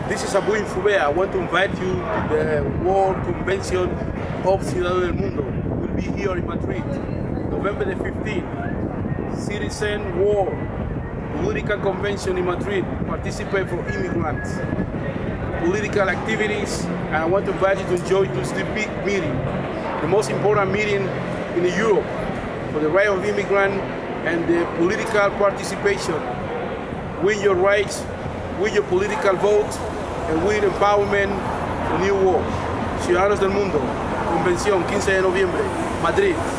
This is Abu Infube. I want to invite you to the World Convention of Ciudadanos del Mundo. We'll be here in Madrid, November the 15th. Citizen War Political Convention in Madrid. Participate for immigrants. Political activities, and I want to invite you to join this big meeting, the most important meeting in Europe for the right of immigrant and the political participation. Win your rights, win your political vote, and win empowerment for new world. Ciudadanos del Mundo, Convención, 15 de noviembre, Madrid.